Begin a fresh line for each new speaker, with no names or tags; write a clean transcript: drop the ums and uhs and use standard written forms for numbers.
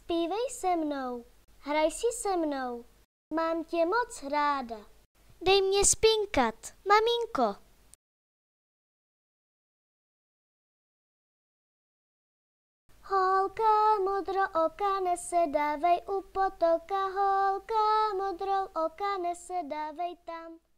Zpívej se mnou, hraj si se mnou, mám tě moc ráda. Dej mě spinkat, maminko. Holka modrooká, nesedávej u potoka, holka modrooká, nesedávej tam.